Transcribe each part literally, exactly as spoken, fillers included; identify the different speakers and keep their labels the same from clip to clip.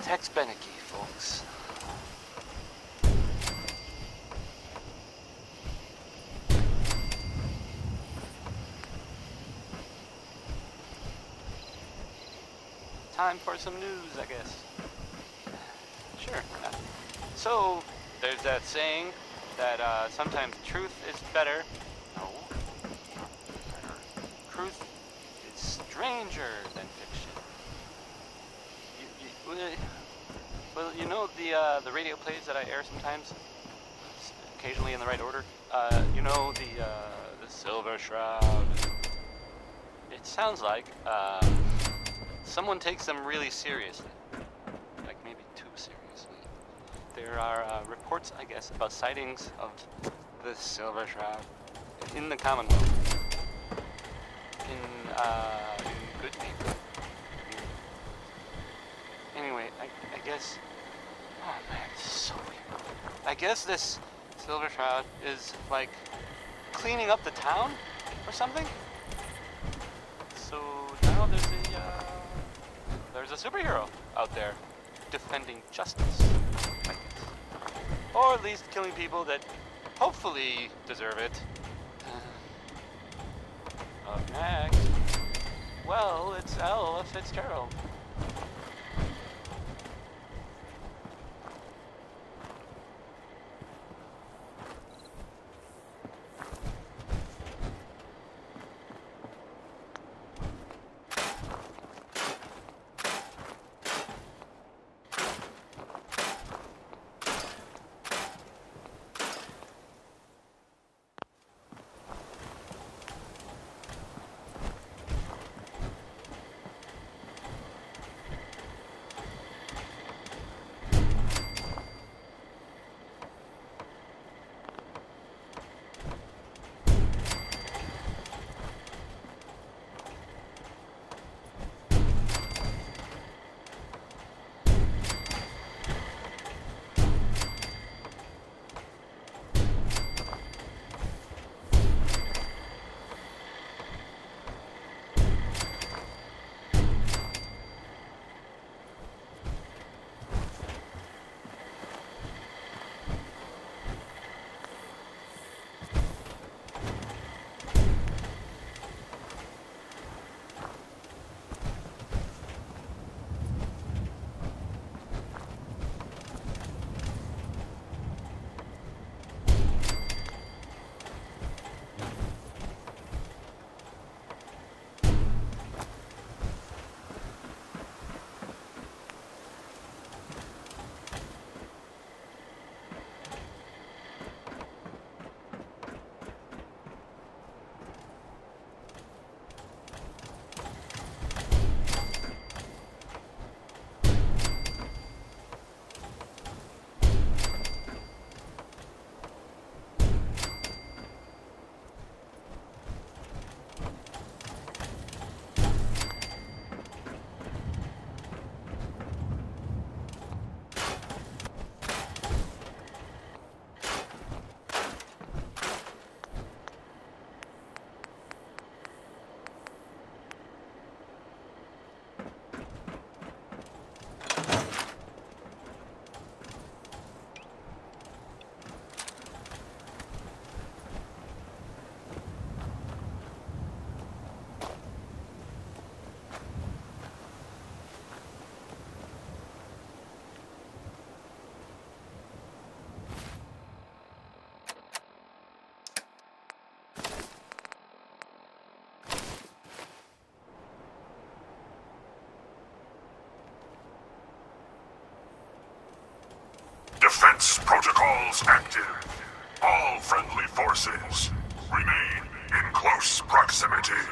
Speaker 1: Tex Beneke, folks. Time for some news, I guess. Sure, why not? So, there's that saying that uh, sometimes truth is better. No, not better. Truth is stranger than fiction. You, you, well, you know the uh, the radio plays that I air sometimes, occasionally in the right order. Uh, you know the uh, the Silver Shroud. It sounds like uh, someone takes them really seriously, like maybe too seriously. There are uh, reports, I guess, about sightings of the Silver Shroud in the Commonwealth, in uh, in good neighborhood. Anyway, I, I guess. Oh man, this is so weird. I guess this Silver Shroud is like cleaning up the town or something. So now there's a uh, there's a superhero out there defending justice, I guess. Or at least killing people that hopefully deserve it. Up next, well, it's Ella Fitzgerald.
Speaker 2: Defense protocols active. All friendly forces remain in close proximity.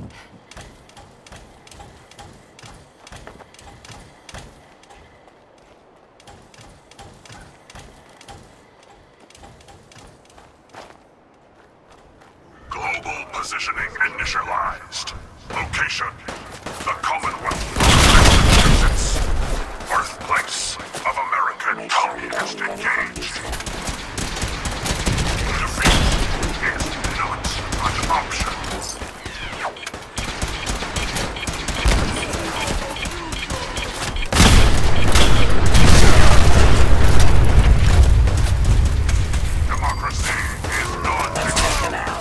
Speaker 2: Global positioning initialized. Location: the Commonwealth of Massachusetts. Birthplace of American communist engaged. Defeat is not an option. Democracy is non-negotiable.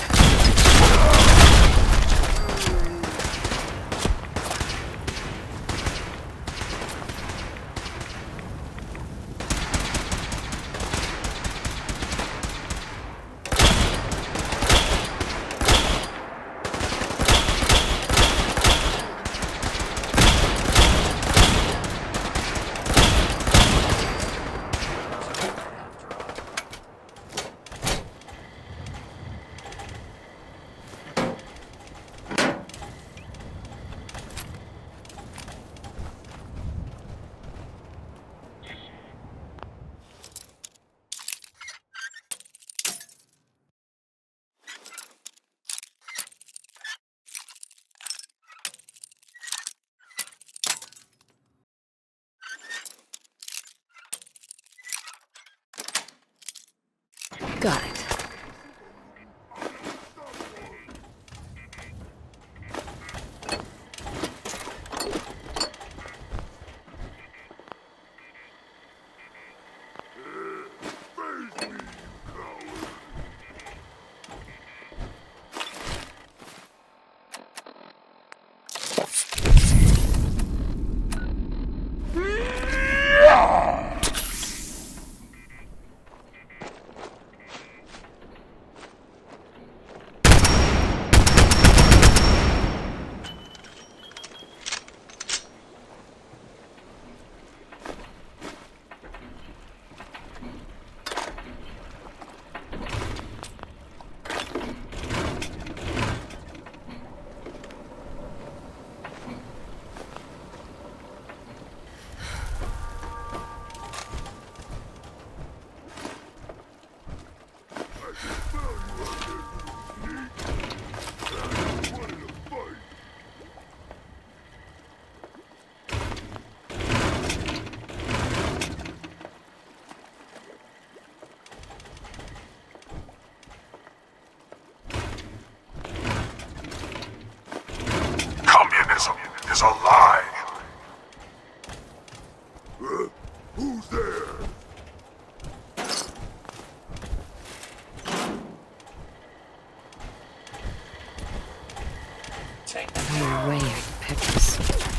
Speaker 3: Got it. Communism is a lie. Uh, who's there? No way I can pick this.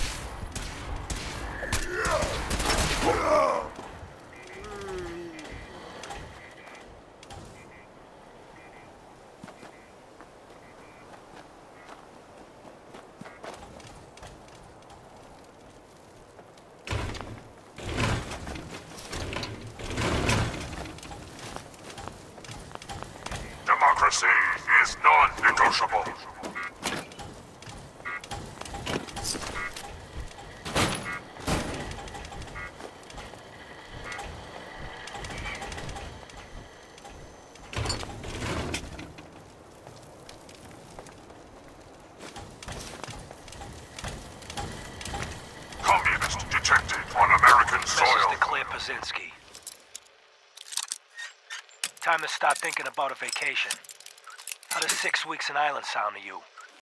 Speaker 2: Democracy is non-negotiable. Communist detected on American soil.
Speaker 4: This is Claire Pazinski. Time to start thinking about a vacation. How does six weeks in Ireland sound to you?